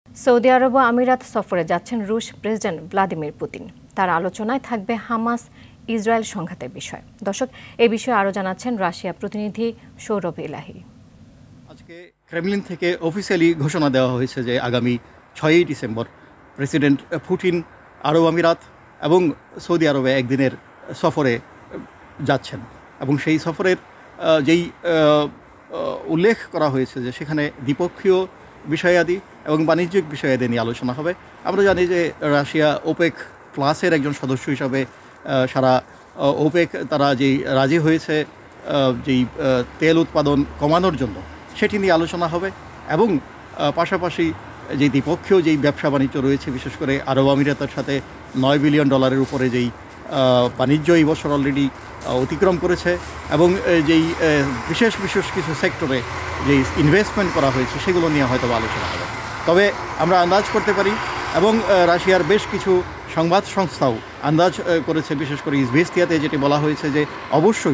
Saudi আরব ও আমিরাত সফরে যাচ্ছেন রুশ প্রেসিডেন্ট ভ্লাদিমির পুতিন। তার আলোচনায় থাকবে হামাস ইসরায়েল সংঘাতের বিষয়। দর্শক, এই বিষয়ে আরও জানাচ্ছেন রাশিয়া প্রতিনিধি সৌরভ এলাহি। আজকে ক্রেমলিন থেকে অফিসিয়ালি ঘোষণা দেওয়া হয়েছে যে আগামী 6ই ডিসেম্বর প্রেসিডেন্ট পুতিন আরব আমিরাত এবং সৌদি আরবে একদিনের সফরে যাচ্ছেন এবং সেই সফরের যেই উল্লেখ করা হয়েছে যে সেখানে দ্বিপক্ষীয় বিষয়াদি এবং বাণিজ্যিক বিষয়াদি নিয়ে আলোচনা হবে। আমরা জানি যে রাশিয়া ওপেক প্লাসের একজন সদস্য হিসাবে সারা ওপেক তারা যেই রাজি হয়েছে যেই তেল উৎপাদন কমানোর জন্য সেটি নিয়ে আলোচনা হবে এবং পাশাপাশি যে দ্বিপক্ষীয় যেই ব্যবসা বাণিজ্য রয়েছে, বিশেষ করে আরব আমিরাতের সাথে $9 বিলিয়ন উপরে যেই বাণিজ্য এই বছর অলরেডি অতিক্রম করেছে এবং যেই বিশেষ কিছু সেক্টরে যেই ইনভেস্টমেন্ট করা হয়েছে সেগুলো নিয়ে হয়তো আলোচনা হবে। তবে আমরা আন্দাজ করতে পারি এবং রাশিয়ার বেশ কিছু সংবাদ সংস্থাও আন্দাজ করেছে, বিশেষ করে ইজভেস্তিয়াতে যেটি বলা হয়েছে যে অবশ্যই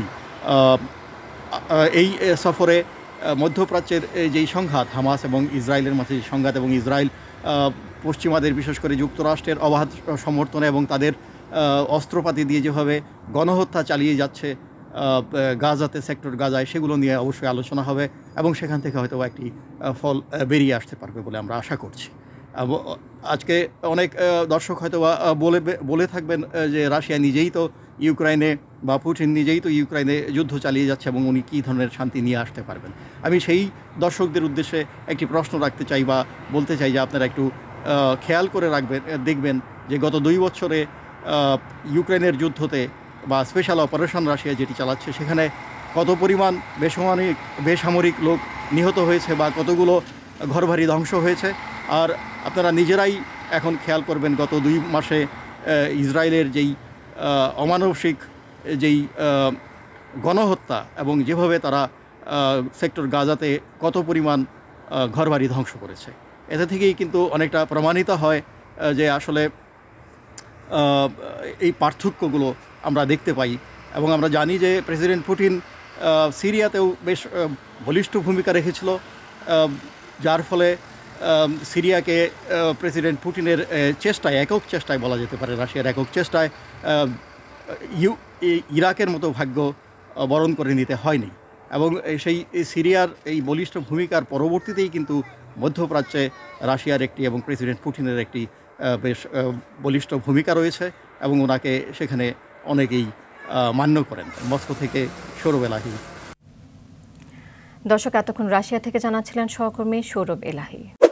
এই সফরে মধ্যপ্রাচ্যের যেই সংঘাত হামাস এবং ইসরায়েলের মাঝে সংঘাত এবং ইসরায়েল পশ্চিমাদের বিশেষ করে যুক্তরাষ্ট্রের অবাধ সমর্থনে এবং তাদের অস্ত্রপাতি দিয়ে যেভাবে গণহত্যা চালিয়ে যাচ্ছে গাজাতে, সেক্টর গাজায়, সেগুলো নিয়ে অবশ্যই আলোচনা হবে এবং সেখান থেকে হয়তো একটি ফল বেরিয়ে আসতে পারবে বলে আমরা আশা করছি। আজকে অনেক দর্শক হয়তো বলে থাকবেন যে রাশিয়া নিজেই তো ইউক্রেনে বা পুতিন নিজেই তো ইউক্রেনে যুদ্ধ চালিয়ে যাচ্ছে এবং উনি কী ধরনের শান্তি নিয়ে আসতে পারবেন। আমি সেই দর্শকদের উদ্দেশ্যে একটি প্রশ্ন রাখতে চাই বা বলতে চাই যে আপনারা একটু খেয়াল করে দেখবেন যে গত 2 বছরে ইউক্রেনের যুদ্ধতে বা স্পেশাল অপারেশন রাশিয়া যেটি চালাচ্ছে সেখানে কত পরিমাণ বেসামরিক লোক নিহত হয়েছে বা কতগুলো ঘরবাড়ি ধ্বংস হয়েছে। আর আপনারা নিজেরাই এখন খেয়াল করবেন গত 2 মাসে ইসরায়েলের যেই অমানবিক যেই গণহত্যা এবং যেভাবে তারা সেক্টর গাজাতে কত পরিমাণ ঘরবাড়ি ধ্বংস করেছে, এতে থেকেই কিন্তু অনেকটা প্রমাণিত হয় যে আসলে এই পার্থক্যগুলো আমরা দেখতে পাই। এবং আমরা জানি যে প্রেসিডেন্ট পুতিন সিরিয়াতেও বেশ বলিষ্ঠ ভূমিকা রেখেছিল, যার ফলে সিরিয়াকে প্রেসিডেন্ট পুতিনের চেষ্টায়, একক চেষ্টায় বলা যেতে পারে, রাশিয়ার একক চেষ্টায় ইরাকের মতো ভাগ্য বরণ করে নিতে হয়নি। এবং সেই সিরিয়ার এই বলিষ্ঠ ভূমিকার পরবর্তীতেই কিন্তু মধ্যপ্রাচ্যে রাশিয়ার একটি এবং প্রেসিডেন্ট পুতিনের একটি বেশ বলিষ্ঠ ভূমিকা রয়েছে এবং ওনাকে সেখানে অনেকেই মান্য করেন। মস্কো থেকে সৌরভ এলাহি। দর্শক, এতক্ষণ রাশিয়া থেকে জানাচ্ছিলেন সহকর্মী সৌরভ এলাহি।